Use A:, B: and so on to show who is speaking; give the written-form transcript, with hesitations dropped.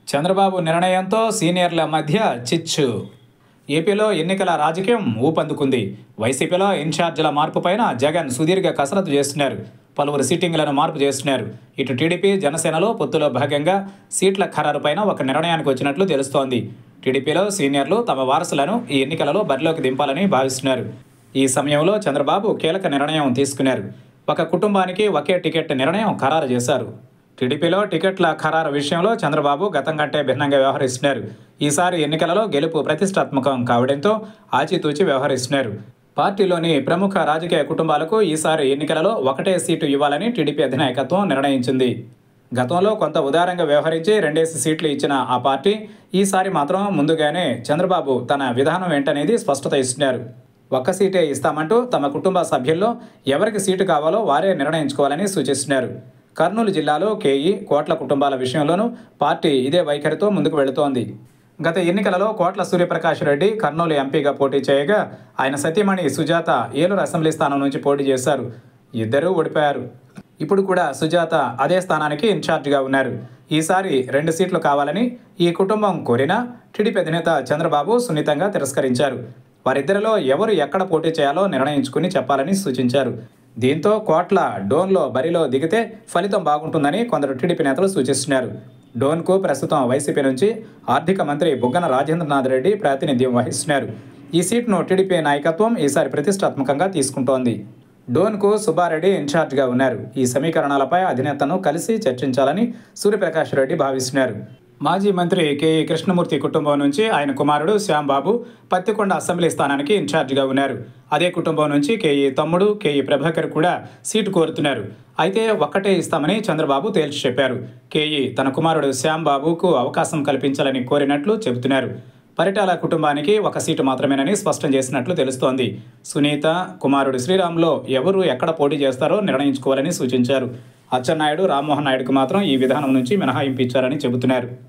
A: చంద్రబాబు నిర్ణయంతో సీనియర్ల మధ్య చిచ్చు. ఏపీలో ఎన్నికల రాజకీయం ఊపందుకుంది. వైసీపీలో ఇన్ఛార్జీల మార్పుపైన జగన్ సుదీర్ఘ కసరత్తు చేస్తున్నారు. పలువురు సిట్టింగ్లను మార్పు చేస్తున్నారు. ఇటు టీడీపీ జనసేనలో పొత్తులో భాగంగా సీట్ల ఖరారుపైన ఒక నిర్ణయానికి వచ్చినట్లు తెలుస్తోంది. టీడీపీలో సీనియర్లు తమ వారసులను ఈ ఎన్నికలలో బరిలోకి దింపాలని భావిస్తున్నారు. ఈ సమయంలో చంద్రబాబు కీలక నిర్ణయం తీసుకున్నారు. ఒక కుటుంబానికి ఒకే టికెట్ నిర్ణయం ఖరారు చేశారు. టీడీపీలో టికెట్ల ఖరారు విషయంలో చంద్రబాబు గతం కంటే భిన్నంగా వ్యవహరిస్తున్నారు. ఈసారి ఎన్నికలలో గెలుపు ప్రతిష్టాత్మకం కావడంతో ఆచితూచి వ్యవహరిస్తున్నారు. పార్టీలోని ప్రముఖ రాజకీయ కుటుంబాలకు ఈసారి ఎన్నికలలో ఒకటే సీటు ఇవ్వాలని టీడీపీ అధినాయకత్వం నిర్ణయించింది. గతంలో కొంత ఉదారంగా వ్యవహరించి 2 సీట్లు ఇచ్చిన ఆ పార్టీ ఈసారి మాత్రం ముందుగానే చంద్రబాబు తన విధానం ఏంటనేది స్పష్టత ఇస్తున్నారు. ఒక్క సీటే ఇస్తామంటూ తమ కుటుంబ సభ్యుల్లో ఎవరికి సీటు కావాలో వారే నిర్ణయించుకోవాలని సూచిస్తున్నారు. కర్నూలు జిల్లాలో కేఈ, కోట్ల కుటుంబాల విషయంలోనూ పార్టీ ఇదే వైఖరితో ముందుకు వెళుతోంది. గత ఎన్నికలలో కోట్ల సూర్యప్రకాష్ రెడ్డి కర్నూలు ఎంపీగా పోటీ చేయగా ఆయన సతీమణి సుజాత ఏలూరు అసెంబ్లీ స్థానం నుంచి పోటీ చేశారు. ఇద్దరూ ఓడిపోయారు. ఇప్పుడు కూడా సుజాత అదే స్థానానికి ఇన్ఛార్జిగా ఉన్నారు. ఈసారి 2 సీట్లు కావాలని ఈ కుటుంబం కోరినా టీడీపీ అధినేత చంద్రబాబు సున్నితంగా తిరస్కరించారు. వారిద్దరిలో ఎవరు ఎక్కడ పోటీ చేయాలో నిర్ణయించుకుని చెప్పాలని సూచించారు. దీంతో కోట్ల డోన్లో బరిలో దిగితే ఫలితం బాగుంటుందని కొందరు టీడీపీ నేతలు సూచిస్తున్నారు. డోన్కు ప్రస్తుతం వైసీపీ నుంచి ఆర్థిక మంత్రి బుగ్గన రాజేంద్రనాథ్ రెడ్డి ప్రాతినిధ్యం వహిస్తున్నారు. ఈ సీట్ను టీడీపీ నాయకత్వం ఈసారి ప్రతిష్టాత్మకంగా తీసుకుంటోంది. డోన్కు సుబ్బారెడ్డి ఇన్ఛార్జిగా ఉన్నారు. ఈ సమీకరణాలపై అధినేతను కలిసి చర్చించాలని సూర్యప్రకాష్ రెడ్డి భావిస్తున్నారు. మాజీ మంత్రి కేఈ కృష్ణమూర్తి కుటుంబం నుంచి ఆయన కుమారుడు శ్యాంబాబు పత్తికొండ అసెంబ్లీ స్థానానికి ఇన్ఛార్జిగా ఉన్నారు. అదే కుటుంబం నుంచి కేఈ తమ్ముడు కేఈ ప్రభాకర్ కూడా సీటు కోరుతున్నారు. అయితే ఒక్కటే ఇస్తామని చంద్రబాబు తేల్చి చెప్పారు. కేఈ తన కుమారుడు శ్యాంబాబుకు అవకాశం కల్పించాలని కోరినట్లు చెబుతున్నారు. పరిటాల కుటుంబానికి ఒక సీటు మాత్రమేనని స్పష్టం చేసినట్లు తెలుస్తోంది. సునీత కుమారుడు శ్రీరామ్లో ఎవరు ఎక్కడ పోటీ చేస్తారో నిర్ణయించుకోవాలని సూచించారు. అచ్చెన్నాయుడు, రామ్మోహన్ నాయుడుకు మాత్రం ఈ విధానం నుంచి మినహాయింపు ఇచ్చారని చెబుతున్నారు.